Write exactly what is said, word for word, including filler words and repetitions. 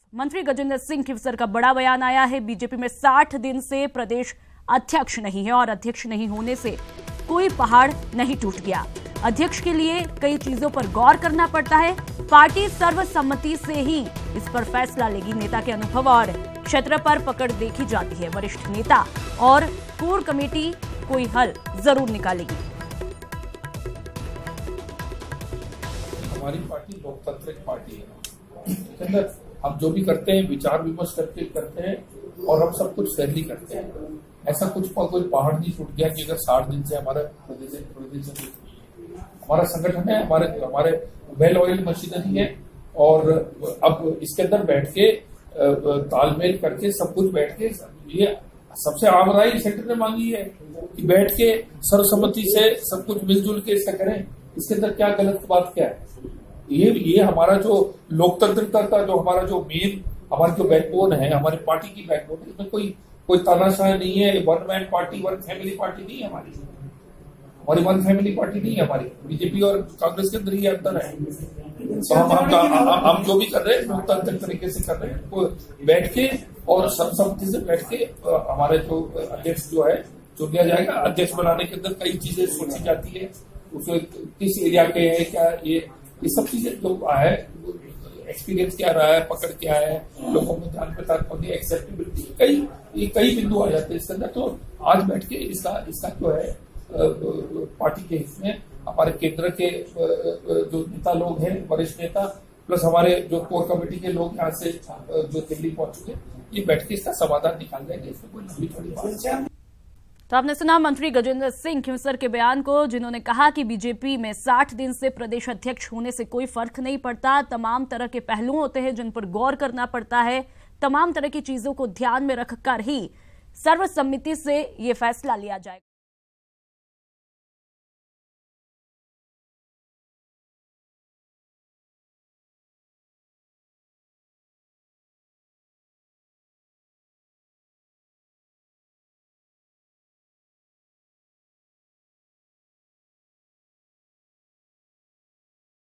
मंत्री गजेंद्र सिंह खींवसर का बड़ा बयान आया है। बीजेपी में साठ दिन से प्रदेश अध्यक्ष नहीं है और अध्यक्ष नहीं होने से कोई पहाड़ नहीं टूट गया। अध्यक्ष के लिए कई चीजों पर गौर करना पड़ता है। पार्टी सर्वसम्मति से ही इस पर फैसला लेगी। नेता के अनुभव और क्षेत्र पर पकड़ देखी जाती है। वरिष्ठ नेता और कोर कमेटी कोई हल जरूर निकालेगी। हमारी पार्टी लोकतांत्रिक पार्टी है। इसके अंदर हम जो भी करते हैं विचार विमर्श करके करते हैं और हम सब कुछ फेयरली करते हैं। ऐसा कुछ कोई पहाड़ नहीं टूट गया कि अगर साठ दिन से हमारा प्रदेश प्रदेश हमारा संगठन है, हमारे हमारे वेल ऑयल मशीनरी है और अब इसके अंदर बैठ के तालमेल करके सब कुछ बैठ के ये सबसे आम राय सेक्टर ने मांगी है कि बैठ के सर्वसम्मति से सब कुछ मिलजुल के इसका करें। इसके अंदर क्या गलत बात क्या है? ये ये हमारा जो लोकतंत्रता का जो हमारा जो मेन हमारी जो बैकबोन है, हमारी पार्टी की बैकबोन है, इसमें कोई कोई तानाशाह नहीं है। One man party one family party नहीं है हमारी हमारी वन फैमिली पार्टी नहीं है हमारी। बीजेपी और कांग्रेस के अंदर ये अंतर है। तो हम हम, हम, हम जो भी कर रहे हैं लोकतांत्रिक तरीके से कर रहे हैं, तो बैठ के और सर्वसम्मति से बैठ के हमारे जो अध्यक्ष जो है चुन लिया जाएगा। अध्यक्ष बनाने के अंदर कई चीजें सोची जाती है, उसमें किस एरिया के है क्या, ये ये सब चीजें जो है, एक्सपीरियंस क्या रहा है, पकड़ क्या है, लोगों में ध्यान प्रताप एक्सेप्टेबिलिटी, कई कई बिंदु आ जाते हैं इसके अंदर। तो आज बैठ के इसका इसका जो है पार्टी के हित में हमारे केंद्र के जो नेता लोग हैं, वरिष्ठ नेता प्लस हमारे जो कोर कमेटी के लोग यहाँ से जो दिल्ली पहुंच चुके, ये बैठ के इसका समाधान निकाल देंगे। इसमें कोई लंबी चौड़ी बात है। तो आपने सुना मंत्री गजेंद्र सिंह खींवसर के बयान को, जिन्होंने कहा कि बीजेपी में साठ दिन से प्रदेश अध्यक्ष होने से कोई फर्क नहीं पड़ता। तमाम तरह के पहलू होते हैं जिन पर गौर करना पड़ता है। तमाम तरह की चीजों को ध्यान में रखकर ही सर्वसम्मति से ये फैसला लिया जाएगा।